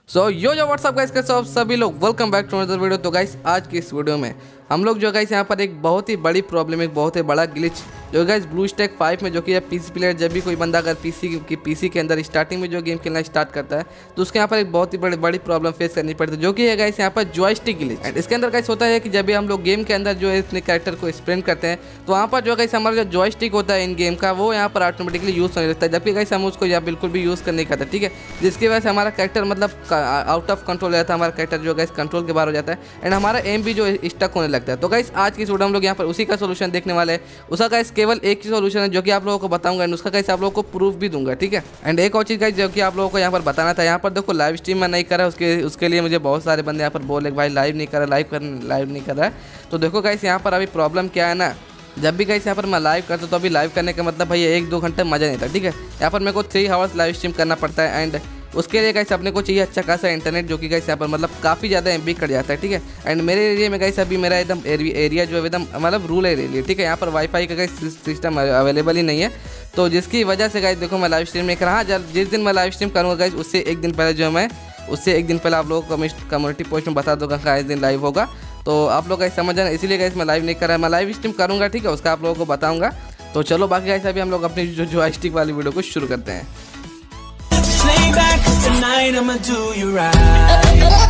यो WhatsApp guys, कैसे हो सभी लोग। Welcome back to another video. तो गाइस आज की इस वीडियो में हम लोग जो गाइस यहाँ पर एक बहुत ही बड़ी प्रॉब्लम, एक बहुत ही बड़ा ग्लिच जो गाइस ब्लूस्टैक 5 में, जो कि पीसी प्लेयर जब भी कोई बंदा अगर पीसी के अंदर स्टार्टिंग में जो गेम खेलना स्टार्ट करता है तो उसके यहाँ पर एक बहुत ही बड़ी प्रॉब्लम फेस करनी पड़ती है, जो कि है गाइस यहाँ पर जॉयस्टिक ग्लिच। एंड इसके अंदर गाइस होता है कि जब भी हम लोग गेम के अंदर जो है अपने कैरेक्टर को स्प्रिंट करते हैं तो वहाँ पर जो गाइस हमारा जो जॉयस्टिक होता है इन गेम का वो यहाँ पर ऑटोमेटिकली यूज़ होने लगता है, जबकि गाइस हम उसको यहाँ बिल्कुल भी यूज़ करने का था। ठीक है, जिसकी वजह से हमारा कैरेक्टर मतलब आउट ऑफ कंट्रोल हो जाता है, हमारा कैरेक्टर जो गाइस कंट्रोल के बाहर हो जाता है एंड हमारा एम भी जो स्टक होने लगता है। तो गाइस आज की इस वीडियो हम लोग यहाँ पर उसी का सोल्यूशन देखने वाले हैं। उसका गाइस केवल एक ही सोल्यूशन है जो कि आप लोगों को बताऊंगा एंड उसका गाइस आप लोगों को प्रूफ भी दूंगा। ठीक है, एंड एक और चीज़ गाइस जो कि आप लोगों को यहाँ पर बताना था, यहाँ पर देखो लाइव स्ट्रीम में नहीं कर रहा है, उसके लिए मुझे बहुत सारे बंदे यहाँ पर बोले भाई लाइव नहीं कर रहा, लाइव नहीं कर रहा है। तो देखो गाइस यहाँ पर अभी प्रॉब्लम क्या है ना, जब भी गाइस यहाँ पर मैं लाइव करता तो अभी लाइव करने का मतलब भाई 1-2 घंटे मज़ा नहीं था। ठीक है, यहाँ पर मेरे को 3 आवर्स लाइव स्ट्रीम करना पड़ता है एंड उसके लिए गाइस अपने को चाहिए अच्छा खासा इंटरनेट, जो कि गाइस यहाँ पर मतलब काफ़ी ज़्यादा एमबी कट जाता है। ठीक है, एंड मेरे एरिया में गाइस अभी मेरा एकदम एरिया जो है एकदम मतलब रूरल एरिया। ठीक है, यहाँ पर वाईफाई का गाइस सिस्टम अवेलेबल ही नहीं है, तो जिसकी वजह से गाइस देखो मैं लाइव स्ट्रीम नहीं कर रहा। जब जिस दिन मैं लाइव स्ट्रीम करूँगा गाइस उससे एक दिन पहले जो मैं आप लोगों को कम्युनिटी पोस्ट में बता दूँगा कहाँ इस दिन लाइव होगा, तो आप लोग गाइस समझ जाना। इसीलिए गाइस मैं लाइव नहीं कर रहा, मैं लाइव स्ट्रीम करूँगा। ठीक है, उसका आप लोगों को बताऊँगा। तो चलो बाकी गाइस अभी हम लोग अपनी जो जॉयस्टिक वाली वीडियो को शुरू करते हैं। Lay back tonight, I'ma do you right.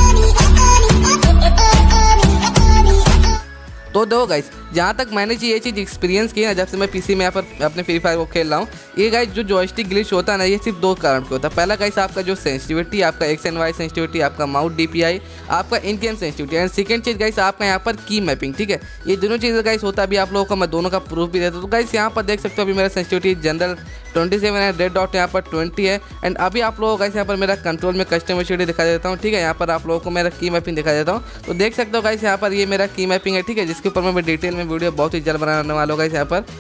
तो देखो गाइस, जहाँ तक मैंने ये चीज़ एक्सपीरियंस की है जब से मैं पीसी में यहाँ पर अपने फ्री फायर को खेल रहा हूँ, ये गाइस जो जॉयस्टिक ग्लिच होता है ना, ये सिर्फ 2 कारण पे होता है। पहला गाइस आपका जो सेंसिटिविटी, आपका एक्स एंड वाई सेंसिटिविटी, आपका माउस डीपीआई, आपका in game sensitivity and second चीज़ गाइस आपका यहाँ पर की मैपिंग। ठीक है, ये दोनों चीज़ें गाइस होता है। अभी आप लोगों को मैं दोनों का प्रूफ भी देता हूँ। तो गाइस यहाँ पर देख सकते हो अभी मेरा सेंसिटिविटी जनरल 27 है, रेड डॉट यहाँ पर 20 है एंड अभी आप लोगों को गाइस यहाँ पर मेरा कंट्रोल में कस्टमाइजेशन दिखा देता हूँ। ठीक है, यहाँ पर आप लोगों को मेरा की मैपिंग दिखा देता हूँ, तो देख सकते हो गाइस यहाँ पर ये मेरा की मैपिंग है। ठीक है, जिसके ऊपर मैं डिटेल में वीडियो बहुत ही जल्द बनाने वाला होगा यहाँ पर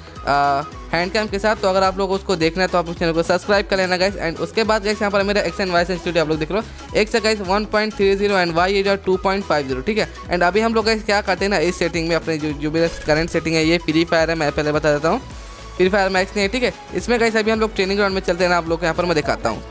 हैंड कैम के साथ। तो अगर आप लोग उसको देखना है तो आप उस चैनल को सब्सक्राइब कर लेना गाइस। एंड उसके बाद गाइस यहाँ पर मेरा एक्स एंड वाई सेंसिटिविटी आप लोग देख लो, एक्स है गाइस 1.30 एंड वाई है जो 2.50। ठीक है, एंड अभी हम लोग गाइस क्या करते हैं ना, इस सेटिंग में अपने जो मेरा करंट सेटिंग है, ये फ्री फायर है, मैं पहले बता देता हूँ, फ्री फायर मैक्स नहीं है। ठीक है, इसमें गाइस अभी हम लोग ट्रेनिंग ग्राउंड में चलते हैं ना, आप लोग को यहाँ पर मैं दिखाता हूँ।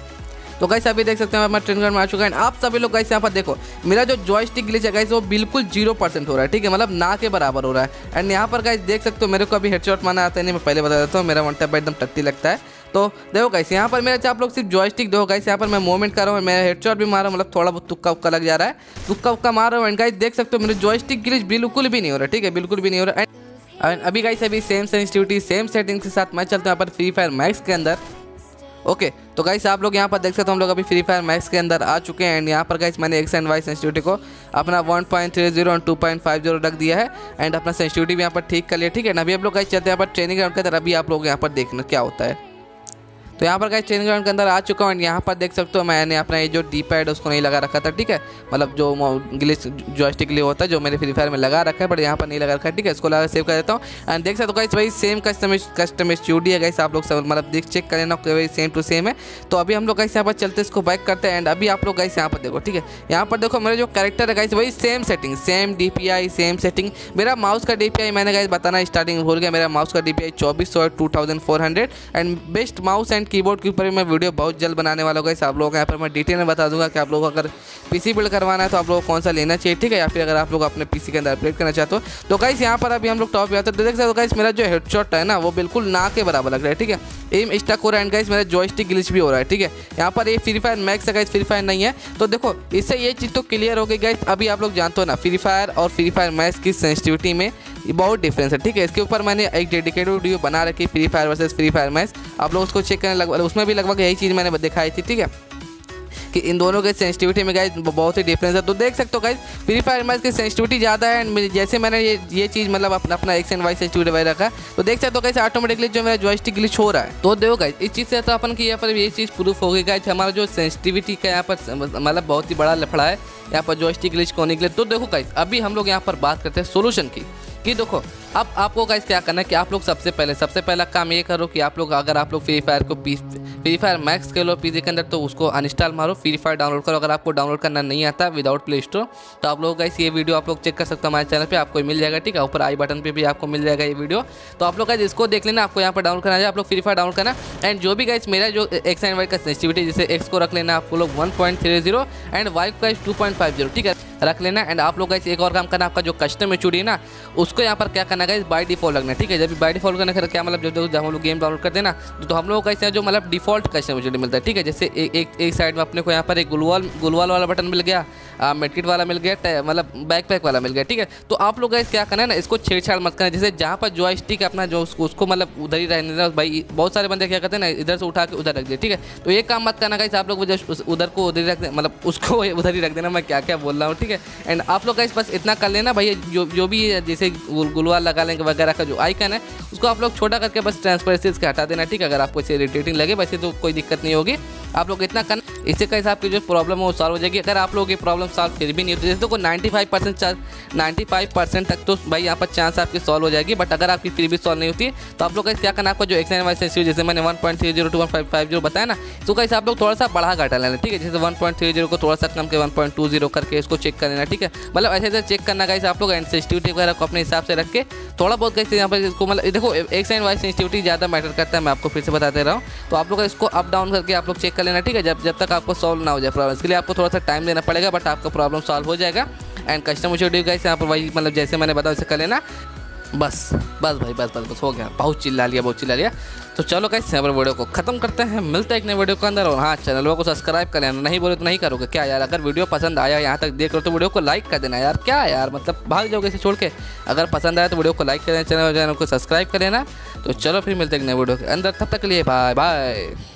तो गाइस अभी देख सकते हैं मैं ट्रेनिंग ग्राउंड में आ चुका है। आप सभी लोग गाइस यहाँ पर देखो मेरा जो जॉयस्टिक ग्लिच है गाइस वो बिल्कुल 0% हो रहा है। ठीक है, मतलब ना के बराबर हो रहा है एंड यहाँ पर गाइस देख सकते हो मेरे को अभी हेडशॉट मारना आता है नहीं, मैं पहले बता देता हूँ, मेरा वन टैप एकदम टट्टी लगता है। तो देखो गाइस यहाँ पर मेरा आप लोग सिर्फ जॉयस्टिक देखो गाइस, यहाँ पर मैं मूवमेंट कर रहा हूँ, मैं हेडशॉट भी मार रहा हूँ, मतलब थोड़ा बहुत तुक्का उक्का लग जा रहा है, तुक्का मार रहा हूँ एंड गाइस देख सकते हो मेरे जॉयस्टिक ग्लिच बिल्कुल भी नहीं हो रहा है। ठीक है, बिल्कुल भी नहीं हो रहा है। अभी गाइस अभी सेम सेंसिटिविटी सेम सेटिंग के साथ मैं चलता हूँ यहाँ पर फ्री फायर मैक्स के अंदर। ओके, तो गाइस आप लोग यहाँ पर देख सकते हो हम लोग अभी फ्री फायर मैक्स के अंदर आ चुके हैं एंड यहाँ पर गाइस मैंने एक्स एंड वाई सेंसिटिविटी को अपना 1.30 और 2.50 रख दिया है एंड अपना सेंसिटिविटी भी यहाँ पर ठीक कर लिया। ठीक है ना, अभी आप लोग गाइस चलते हैं यहाँ पर ट्रेनिंग ग्राउंड के अंदर। अभी आप लोग यहाँ पर देखना क्या होता है। तो यहाँ पर गाइस ट्रेनिंग ग्राउंड के अंदर आ चुका हूँ एंड यहाँ पर देख सकते हो मैंने अपना ये जो डी पैड उसको नहीं लगा रखा था। ठीक है, मतलब जो ग्लिच जॉयस्टिक के लिए होता है जो मेरे फ्री फायर में लगा रखा है, बट यहाँ पर नहीं लगा रखा है। ठीक है, इसको लगा सेव कर देता हूँ एंड देख सकते हो गाइस भाई सेम कस्टम स्टूडियो है गाइस, आप लोग सब मतलब देख चेक कर लेना भाई सेम टू सेम है। तो अभी हम लोग गाइस यहाँ पर चलते इसको बैक करते हैं एंड अभी आप लोग गाइस यहाँ पर देखो। ठीक है, यहाँ पर देखो मेरा जो कैरेक्टर है गाइस वही same setting, same DPI, same setting. मेरा माउस का डीपीआई मैंने गाइस बताना स्टार्टिंग भूल गया, मेरा माउस का DPI 2400 2400 and best mouse and keyboard के ऊपर मैं वीडियो बहुत जल्द बनाने वाला होगा। आप लोगों को यहाँ पर मैं डिटेल में बता दूंगा कि आप लोगों को अगर पीसी बिल्ड करवाना है तो आप लोगों को कौन सा लेना चाहिए। ठीक है, या फिर अगर आप लोग अपने पीसी के अंदर अपडेट करना चाहते हो तो गाइस यहाँ पर अभी हम लोग टॉप पे आते हैं। तो देख सकते हो गाइस मेरा जो हेडशॉट है ना वो बिल्कुल ना के बराबर लग रहा है। ठीक है, एम स्टक हो रहा है एंड गाइस मेरा जॉयस्टिक ग्लिच भी हो रहा है। ठीक है, यहाँ पर ये फ्री फायर मैक्स है गाइस, फ्री फायर नहीं है। तो देखो इससे ये चीज़ तो क्लियर हो गई गाइस। अभी आप लोग जानते हो ना फ्री फायर और फ्री फायर मैक्स की सेंसिटिविटी में बहुत डिफरेंस है। ठीक है, इसके ऊपर मैंने एक डेडिकेटेड वीडियो बना रखी free fire versus free fire max, आप लोग उसको चेक करने उसमें भी लगभग यही चीज़ मैंने दिखाई थी। ठीक है, कि इन दोनों के सेंसिटिविटी में गाइस बहुत ही डिफरेंस है। तो देख सकते हो गाइस फ्री फायर मैक्स की सेंसिटिविटी ज़्यादा है एंड जैसे मैंने ये चीज़ मतलब अपना एक्स एंड वाई सेंसिटिविटी वगैरह रखा, तो देख सकते हो गाइस ऑटोमेटिकली जो मेरा जॉयस्टिक ग्लिच हो रहा है। तो देखो गाइस इस चीज़ से तो अपन की यहाँ पर ये चीज़ प्रूफ हो गई गाइस, हमारा जो सेंसिटिविटी का यहाँ पर मतलब बहुत ही बड़ा लफड़ा है यहाँ पर जॉयस्टिक ग्लिच को निकले। तो देखो गाइस अभी हम लोग यहाँ पर बात करते हैं सोल्यूशन की। कि देखो अब आपको गाइस क्या करना है कि आप लोग सबसे पहला काम ये करो कि आप लोग अगर आप लोग फ्री फायर मैक्स खेलो पीसी के अंदर तो उसको अनइंस्टॉल मारो, फ्री फायर डाउनलोड करो। अगर आपको डाउनलोड करना नहीं आता विदाउट प्ले स्टोर तो आप लोग गाइस ये वीडियो आप लोग चेक कर सकते हो हमारे चैनल पे, आपको मिल जाएगा, ठीक है। ऊपर आई बटन पे भी आपको मिल जाएगा ये वीडियो, तो आप लोग गाइस इसको देख लेना। आपको यहाँ पर डाउनलोड करना है, आप लोग फ्री फायर डाउनलोड करना। एंड जो भी गाइस मेरा जो एक्स एंड वाई का सेंसिटिविटी, जैसे एक्स को रख लेना आप लोग 1.30 एंड वाई को गाइस 2.50, ठीक है, रख लेना। एंड आप लोग गाइस एक और काम करना, आपका जो कस्टम मैच्योरिटी है ना उसको यहाँ पर क्या करना गाइस बाय डिफॉल्ट रखना, ठीक है। जब बाय डिफॉल्ट करने का क्या मतलब, जब हम लोग गेम डाउनलोड करते हैं ना तो हम लोग का जो मतलब डिफॉल्ट कस्टम मैच्योरिटी मिलता है, ठीक है। जैसे एक साइड में अपने को यहाँ पर एक गुलवाल वाला बटन मिल गया, मेडकिट वाला मिल गया, मतलब बैकपैक वाला मिल गया, ठीक है। तो आप लोग गाइस क्या करना है ना, इसको छेड़छाड़ मत करना। जैसे जहाँ पर जॉयस्टिक अपना जो उसको मतलब उधर ही रहने देना भाई। बहुत सारे बंदे क्या करते हैं ना इधर से उठा के उधर रख दिए, ठीक है। तो ये काम मत करना गाइस, आप लोग उधर को उधर ही रख देना, मतलब उसको उधर ही रख देना। मैं क्या बोल रहा हूँ, ठीक है। एंड आप लोग गाइस बस इतना कर लेना भाई, जो भी जैसे गुलवाल लगा लेंगे वगैरह का जो आइकन है उसको आप लोग छोटा करके बस ट्रांसपेरेंसी के हटा देना, ठीक है। अगर आपको इसे इरिटेटिंग लगे वैसे तो कोई दिक्कत नहीं होगी, आप लोग इतना करना, इससे कैसे आपकी जो प्रॉब्लम है वो सॉल्व हो जाएगी। अगर आप लोग ये प्रॉब्लम सॉल्व फिर भी नहीं होती, जैसे तो 95% तक तो भाई यहाँ पर चांस आपकी सॉल्व हो जाएगी, बट अगर आपकी फिर भी सॉल्व नहीं होती तो आप लोग कैसे क्या करना, आपको जो एक्स एंड वाई सेंसिटिविटी जैसे मैंने 1.30 to 1.50 बताया ना, तो कैसे आप लोग थोड़ा सा बढ़ा घटा लेना, ठीक है। जैसे 1.30 को थोड़ा सा कम के 1.20 करके इसको चेक कर लेना, ठीक है। मतलब ऐसे चेक करना गाइस आप लोग, एंड सेंसिटिविटी वगैरह को अपने हिसाब से रख के थोड़ा बहुत कैसे यहाँ पर इसको मतलब देखो एक्स एंड वाई सेंसिटिविटी ज़्यादा मैटर करता है, मैं आपको फिर से बता दे रहा हूँ। तो आप लोग इसको अप डाउन करके आप लोग चेक कर लेना, ठीक है। जब तक आपको सॉल्व ना हो जाए प्रॉब्लम, इसके लिए आपको थोड़ा सा टाइम देना पड़ेगा, बट आपका प्रॉब्लम सॉल्व हो जाएगा। एंड कस्टम मैच्योरिटी गाइस यहाँ पर वही मतलब जैसे मैंने बताया उसे कर लेना। बस भाई बस हो गया, बहुत चिल्ला लिया। तो चलो गाइस यहाँ पर वीडियो को खत्म करते हैं, मिलते हैं एक नए वीडियो के अंदर। और हाँ, चैनल को सब्सक्राइब कर लेना, नहीं बोले तो नहीं करोगे क्या यार। अगर वीडियो पसंद आया यहाँ तक देख लो तो वीडियो को लाइक कर देना यार, क्या यार मतलब भाग जाओगे इसे छोड़ के। अगर पसंद आया तो वीडियो को लाइक कर देना, चैनल को सब्सक्राइब कर लेना। तो चलो फिर मिलते हैं एक नए वीडियो के अंदर, तब तक के लिए बाय बाय।